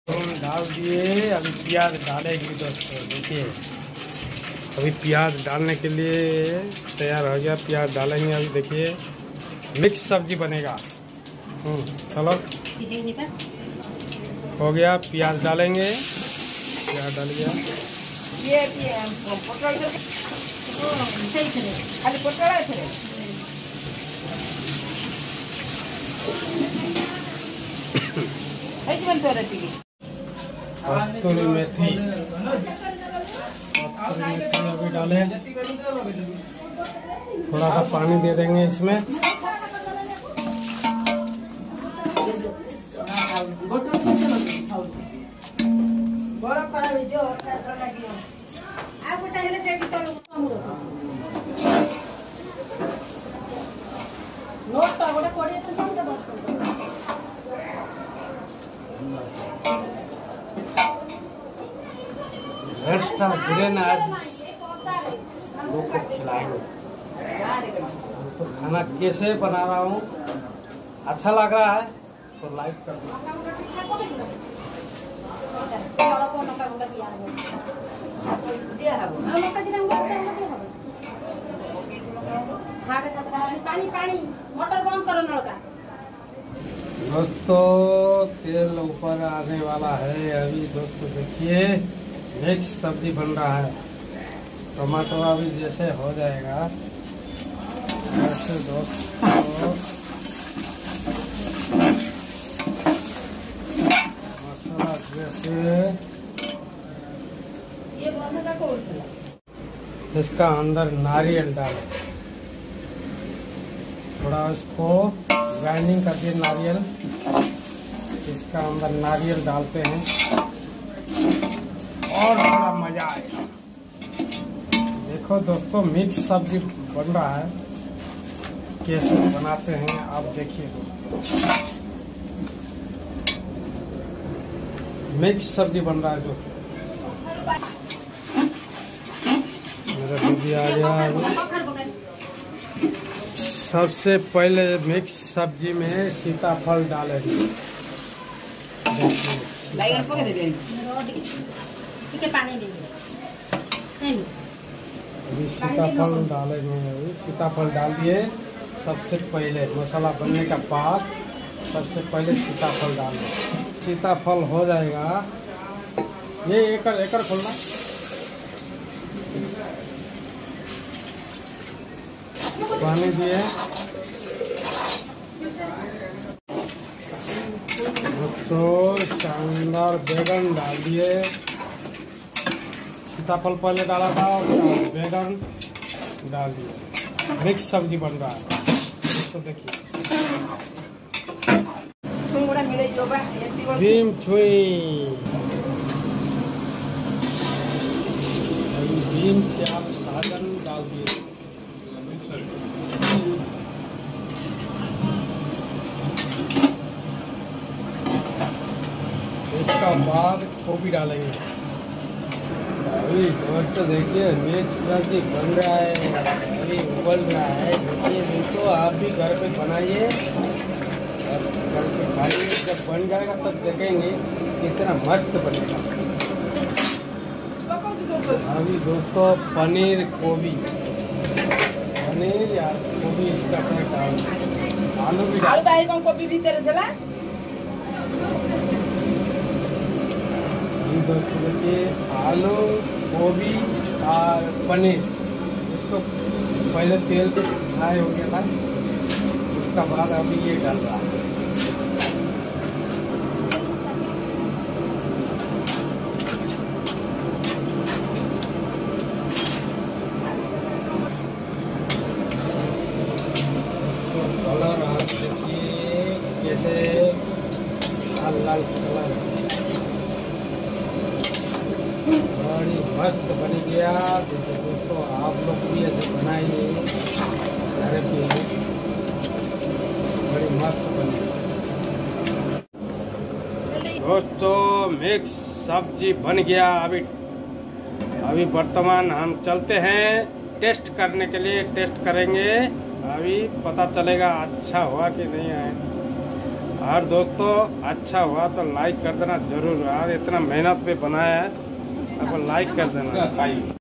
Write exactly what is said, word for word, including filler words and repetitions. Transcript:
डाल दिए। अभी प्याज डालेंगे दोस्तों। देखिए अभी प्याज डालने के लिए तैयार हो गया। प्याज डालेंगे अभी। देखिए मिक्स सब्जी बनेगा। चलो हो गया। प्याज डालेंगे। प्याज डाल गया। कस्तूरी मेथी कस्तूरी मेथी अभी डालें। थोड़ा सा पानी दे देंगे इसमें। एक्स्ट्रा ग्रेन आज लोग को खिलाएंगे। तो खाना कैसे बना रहा हूँ, अच्छा लग रहा है तो लाइक कर दो। दोस्तों तेल ऊपर आने वाला है अभी। दोस्तों देखिए मिक्स सब्जी बन रहा है। टमाटो अभी जैसे हो जाएगा वैसे दोस्तों मसाला जैसे इसका अंदर नारियल डालें। थोड़ा इसको ग्राइंडिंग करके नारियल इसका अंदर नारियल डालते हैं और बड़ा मजा आएगा। देखो दोस्तों मिक्स सब्जी बन रहा है। कैसे बनाते हैं आप देखिए दोस्तों। मिक्स सब्जी बन रहा है दोस्तों। मेरा दीदी आ गया। सबसे पहले मिक्स सब्जी में सीताफल डालेंगे। अभी सीताफल डालेंगे। अभी सीताफल डाल दिए। सबसे पहले मसाला बनने का बाद सबसे पहले सीताफल डाल दें। सीताफल हो जाएगा। ये एकड़ एकड़ खोलना। पानी दिए। तो शानदार बैगन डाल दिए। सीताफल पहले डाला था और बैगन डाल दिए। मिक्स सब्जी बन रहा है तो देखिए। भीम छुई भीम श्याम साजन डाल दिए। इसका बाद गोभी डालेंगे। अभी दोस्तों देखिए मिक्स सब्जी बन रहा है। अभी उबल रहा है। देखिए दोस्तों आप भी घर पे बनाइए और घर पे खाइए। जब बन जाएगा तब देखेंगे कितना मस्त बनेगा। अभी दोस्तों पनीर गोभी पनीर या गोभी इसका साथ डाल। आलू भी डाल। गोभी भी तेरे दिला। दोस्तों देखिए आलू गोभी और पनीर इसको पहले तेल पे फ्राई हो गया था। उसका बाद अभी ये डाल रहा है। तो कलर आप देखिए कैसे लाल लाल कलर बड़ी मस्त बन गया। देखिए दोस्तों आप लोग भी ऐसे बनाइए घर पे। बड़ी मस्त बन गई दोस्तों। मिक्स सब्जी बन गया। अभी अभी वर्तमान हम चलते हैं टेस्ट करने के लिए। टेस्ट करेंगे अभी पता चलेगा अच्छा हुआ कि नहीं है। और दोस्तों अच्छा हुआ तो लाइक कर देना जरूर यार, इतना मेहनत पे बनाया है, अब लाइक कर देना भाई।